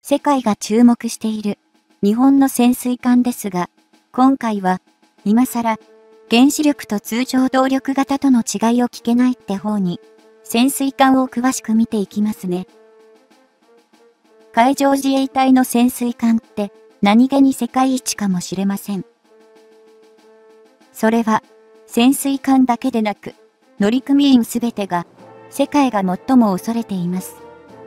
世界が注目している日本の潜水艦ですが、今回は今更原子力と通常動力型との違いを聞けないって方に潜水艦を詳しく見ていきますね。海上自衛隊の潜水艦って何気に世界一かもしれません。それは潜水艦だけでなく乗組員すべてが世界が最も恐れています。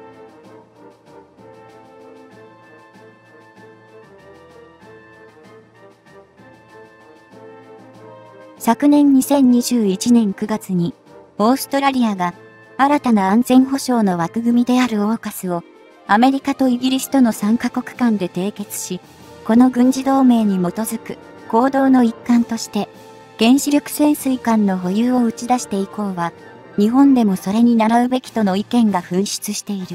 昨年2021年9月に、オーストラリアが新たな安全保障の枠組みであるオーカスをアメリカとイギリスとの3カ国間で締結し、この軍事同盟に基づく行動の一環として、原子力潜水艦の保有を打ち出して以降は、日本でもそれに倣うべきとの意見が噴出している。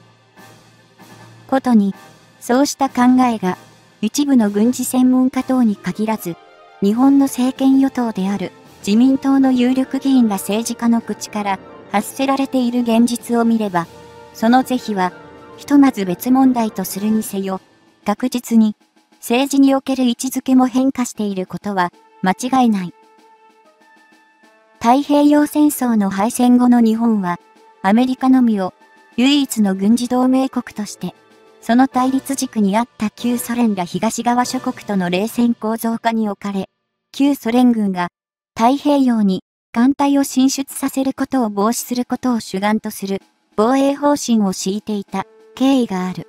ことに、そうした考えが一部の軍事専門家等に限らず、日本の政権与党である自民党の有力議員ら政治家の口から発せられている現実を見れば、その是非はひとまず別問題とするにせよ、確実に政治における位置づけも変化していることは間違いない。太平洋戦争の敗戦後の日本は、アメリカのみを唯一の軍事同盟国として、その対立軸にあった旧ソ連ら東側諸国との冷戦構造化におかれ、旧ソ連軍が太平洋に艦隊を進出させることを防止することを主眼とする防衛方針を敷いていた経緯がある。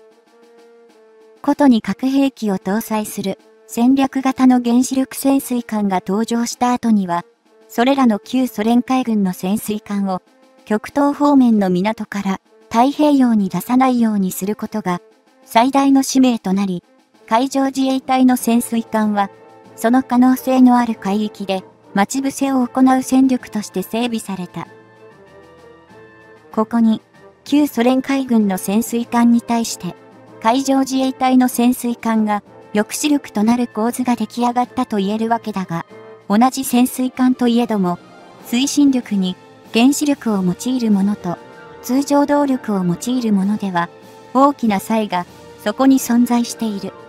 ことに核兵器を搭載する戦略型の原子力潜水艦が登場した後には、それらの旧ソ連海軍の潜水艦を極東方面の港から太平洋に出さないようにすることが最大の使命となり、海上自衛隊の潜水艦は、その可能性のある海域で待ち伏せを行う戦力として整備された。ここに、旧ソ連海軍の潜水艦に対して、海上自衛隊の潜水艦が抑止力となる構図が出来上がったと言えるわけだが、同じ潜水艦といえども、推進力に原子力を用いるものと、通常動力を用いるものでは、大きな差異がそこに存在している。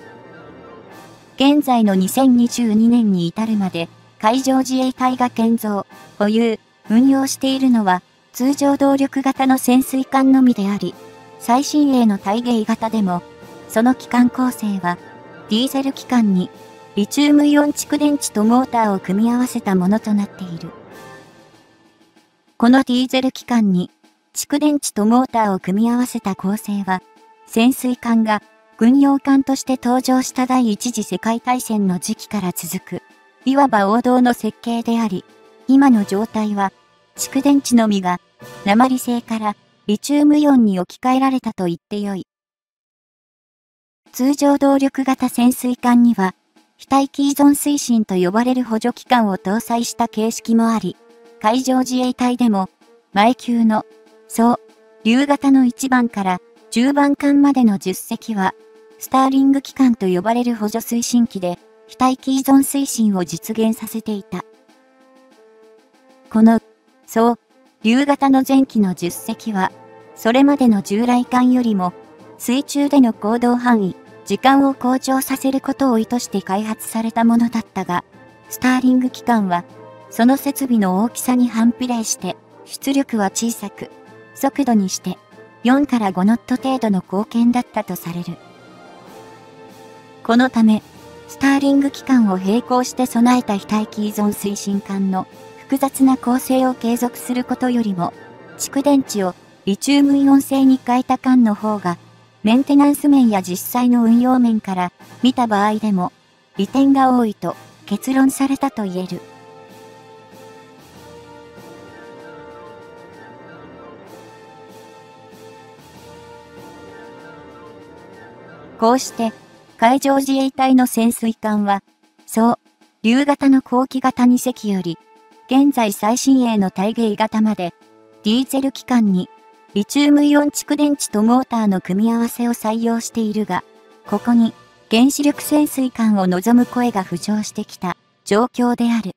現在の2022年に至るまで、海上自衛隊が建造、保有、運用しているのは、通常動力型の潜水艦のみであり、最新鋭の対鯨型でも、その機関構成は、ディーゼル機関に、リチウムイオン蓄電池とモーターを組み合わせたものとなっている。このディーゼル機関に、蓄電池とモーターを組み合わせた構成は、潜水艦が軍用艦として登場した第一次世界大戦の時期から続く、いわば王道の設計であり、今の状態は、蓄電池のみが鉛製からリチウムイオンに置き換えられたと言ってよい。通常動力型潜水艦には、非待機依存推進と呼ばれる補助機関を搭載した形式もあり、海上自衛隊でも、前級の竜型の1番から10番艦までの10隻は、スターリング機関と呼ばれる補助推進機で、非待機依存推進を実現させていた。この、竜型の前期の10隻は、それまでの従来艦よりも、水中での行動範囲、時間を向上させることを意図して開発されたものだったが、スターリング機関は、その設備の大きさに反比例して、出力は小さく、速度にして4から5ノット程度の貢献だったとされる。このため、スターリング機関を並行して備えた非待機依存推進艦の複雑な構成を継続することよりも、蓄電池をリチウムイオン製に変えた艦の方が、メンテナンス面や実際の運用面から見た場合でも、利点が多いと結論されたと言える。こうして、海上自衛隊の潜水艦は、竜型の後期型2隻より、現在最新鋭の対鯨型まで、ディーゼル機関に、リチウムイオン蓄電池とモーターの組み合わせを採用しているが、ここに、原子力潜水艦を望む声が浮上してきた状況である。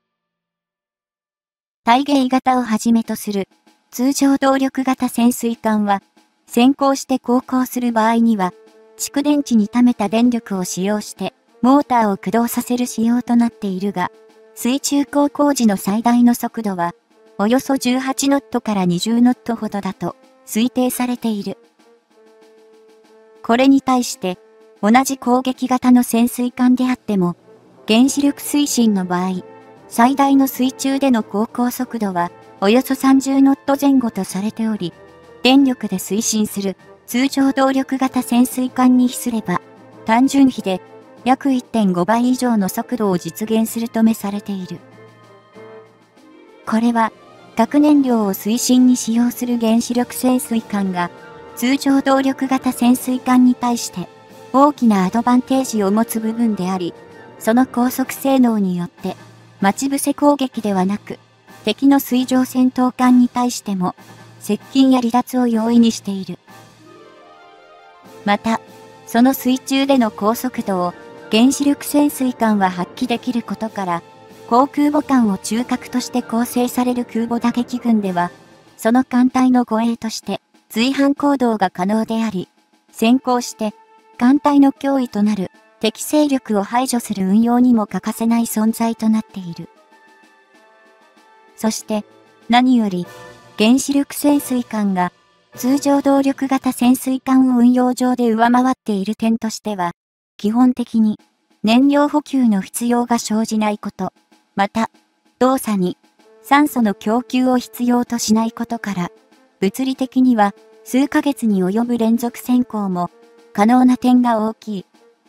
対鯨型をはじめとする通常動力型潜水艦は、 先行して航行する場合には、蓄電池に溜めた電力を使用して、モーターを駆動させる仕様となっているが、水中航行時の最大の速度は、およそ18ノットから20ノットほどだと推定されている。これに対して、同じ攻撃型の潜水艦であっても、原子力推進の場合、最大の水中での航行速度は、およそ30ノット前後とされており、電力で推進する通常動力型潜水艦に比すれば、単純比で約 1.5 倍以上の速度を実現するとめされている。これは、核燃料を推進に使用する原子力潜水艦が、通常動力型潜水艦に対して大きなアドバンテージを持つ部分であり、その高速性能によって、待ち伏せ攻撃ではなく、敵の水上戦闘艦に対しても、接近や離脱を容易にしている。また、その水中での高速度を原子力潜水艦は発揮できることから、航空母艦を中核として構成される空母打撃群では、その艦隊の護衛として随伴行動が可能であり、先行して艦隊の脅威となる敵勢力を排除する運用にも欠かせない存在となっている。そして、何より、原子力潜水艦が通常動力型潜水艦を運用上で上回っている点としては、基本的に燃料補給の必要が生じないこと、また、動作に酸素の供給を必要としないことから、物理的には数ヶ月に及ぶ連続潜航も可能な点が大きい。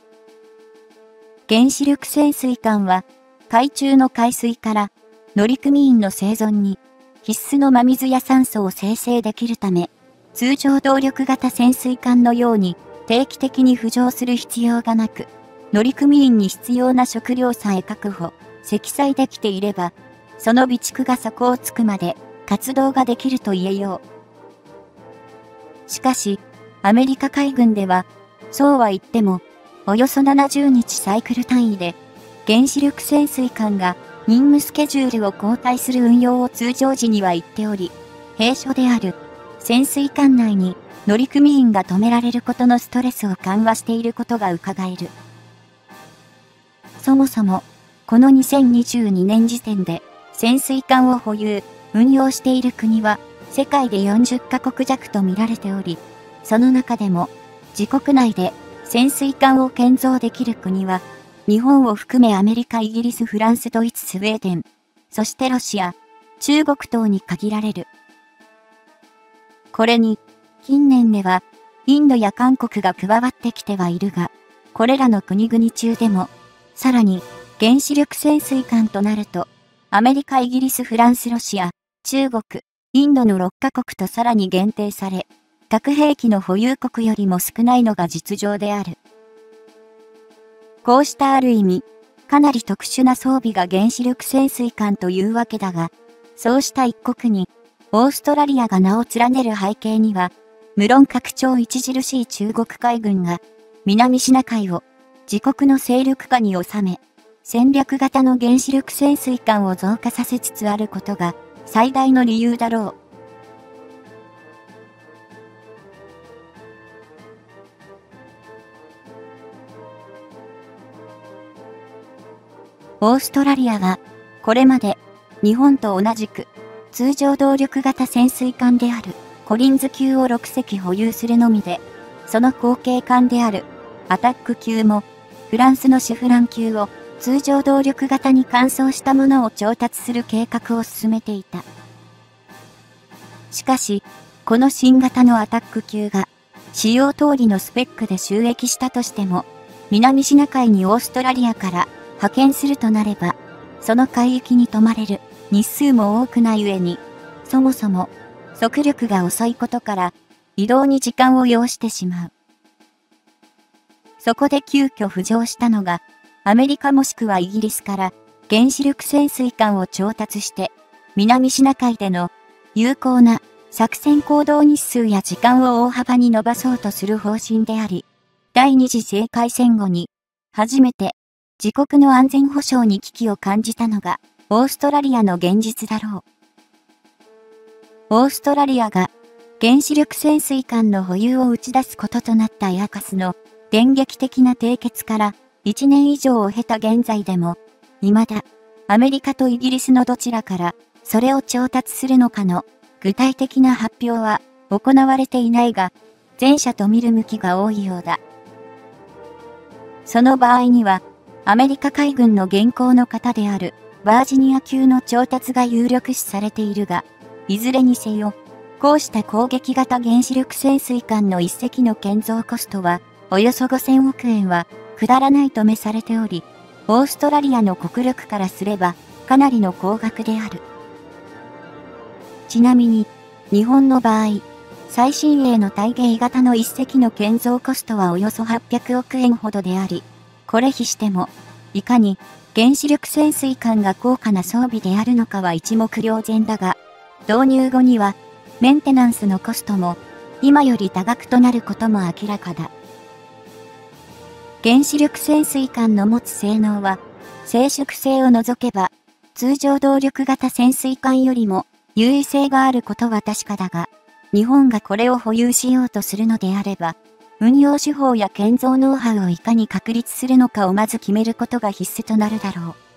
原子力潜水艦は海中の海水から乗組員の生存に必須の真水や酸素を生成できるため、通常動力型潜水艦のように定期的に浮上する必要がなく、乗組員に必要な食料さえ確保、積載できていれば、その備蓄が底をつくまで活動ができると言えよう。しかし、アメリカ海軍では、そうは言っても、およそ70日サイクル単位で、原子力潜水艦が任務スケジュールを交代する運用を通常時には言っており、弊所である潜水艦内に乗組員が止められることのストレスを緩和していることが伺える。そもそも、この2022年時点で潜水艦を保有、運用している国は世界で40カ国弱と見られており、その中でも自国内で潜水艦を建造できる国は、日本を含めアメリカ、イギリス、フランス、ドイツ、スウェーデン、そしてロシア、中国等に限られる。これに、近年では、インドや韓国が加わってきてはいるが、これらの国々中でも、さらに原子力潜水艦となると、アメリカ、イギリス、フランス、ロシア、中国、インドの6カ国とさらに限定され、核兵器の保有国よりも少ないのが実情である。こうしたある意味、かなり特殊な装備が原子力潜水艦というわけだが、そうした一国に、オーストラリアが名を連ねる背景には、無論拡張著しい中国海軍が、南シナ海を自国の勢力下に収め、戦略型の原子力潜水艦を増加させつつあることが最大の理由だろう。オーストラリアは、これまで、日本と同じく、通常動力型潜水艦である、コリンズ級を6隻保有するのみで、その後継艦である、アタック級も、フランスのシュフラン級を、通常動力型に換装したものを調達する計画を進めていた。しかし、この新型のアタック級が、使用通りのスペックで収益したとしても、南シナ海にオーストラリアから、派遣するとなれば、その海域に泊まれる日数も多くない上に、そもそも速力が遅いことから移動に時間を要してしまう。そこで急遽浮上したのが、アメリカもしくはイギリスから原子力潜水艦を調達して、南シナ海での有効な作戦行動日数や時間を大幅に伸ばそうとする方針であり、第二次世界戦後に初めて自国の安全保障に危機を感じたのがオーストラリアの現実だろう。オーストラリアが原子力潜水艦の保有を打ち出すこととなったエアカスの電撃的な締結から1年以上を経た現在でも、未だアメリカとイギリスのどちらからそれを調達するのかの具体的な発表は行われていないが、前者と見る向きが多いようだ。その場合には、アメリカ海軍の現行の型であるバージニア級の調達が有力視されているが、いずれにせよ、こうした攻撃型原子力潜水艦の一隻の建造コストは、およそ5000億円はくだらないとめされており、オーストラリアの国力からすれば、かなりの高額である。ちなみに、日本の場合、最新鋭の対迎型の一隻の建造コストはおよそ800億円ほどであり、これ比しても、いかに原子力潜水艦が高価な装備であるのかは一目瞭然だが、導入後には、メンテナンスのコストも、今より多額となることも明らかだ。原子力潜水艦の持つ性能は、静粛性を除けば、通常動力型潜水艦よりも優位性があることは確かだが、日本がこれを保有しようとするのであれば、運用手法や建造ノウハウをいかに確立するのかをまず決めることが必須となるだろう。